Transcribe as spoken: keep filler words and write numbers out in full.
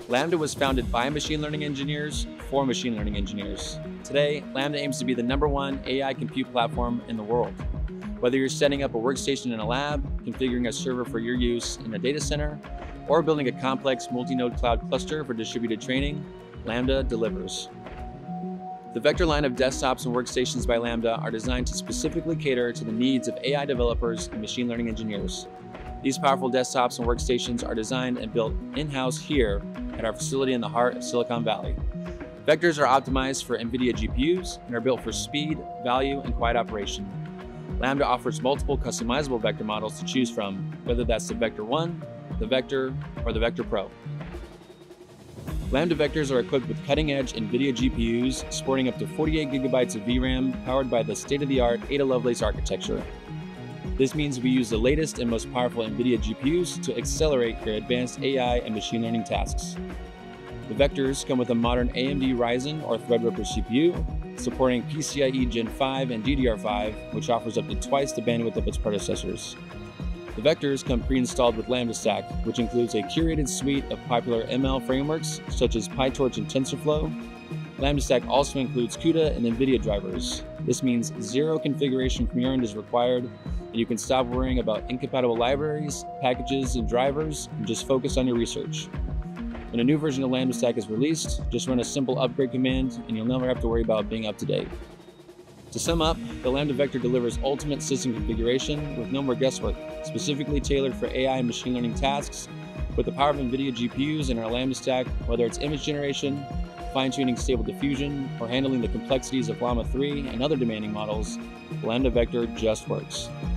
Lambda was founded by machine learning engineers for machine learning engineers. Today, Lambda aims to be the number one A I compute platform in the world. Whether you're setting up a workstation in a lab, configuring a server for your use in a data center, or building a complex multi-node cloud cluster for distributed training, Lambda delivers. The Vector line of desktops and workstations by Lambda are designed to specifically cater to the needs of A I developers and machine learning engineers. These powerful desktops and workstations are designed and built in-house here at our facility in the heart of Silicon Valley. Vectors are optimized for NVIDIA G P Us and are built for speed, value, and quiet operation. Lambda offers multiple customizable vector models to choose from, whether that's the Vector one, the Vector, or the Vector Pro. Lambda vectors are equipped with cutting-edge NVIDIA G P Us, sporting up to forty-eight gigabytes of V RAM, powered by the state-of-the-art Ada Lovelace architecture. This means we use the latest and most powerful NVIDIA G P Us to accelerate your advanced A I and machine learning tasks. The vectors come with a modern A M D Ryzen or Threadripper C P U, supporting P C I E Gen five and D D R five, which offers up to twice the bandwidth of its predecessors. The vectors come pre-installed with Lambda Stack, which includes a curated suite of popular M L frameworks such as PyTorch and TensorFlow. Lambda Stack also includes CUDA and NVIDIA drivers. This means zero configuration from your end is required, and you can stop worrying about incompatible libraries, packages, and drivers, and just focus on your research. When a new version of Lambda Stack is released, just run a simple upgrade command, and you'll never have to worry about being up to date. To sum up, the Lambda Vector delivers ultimate system configuration with no more guesswork, specifically tailored for A I and machine learning tasks. With the power of NVIDIA G P Us in our Lambda Stack, whether it's image generation, fine-tuning Stable Diffusion, or handling the complexities of Llama three and other demanding models, the Lambda Vector just works.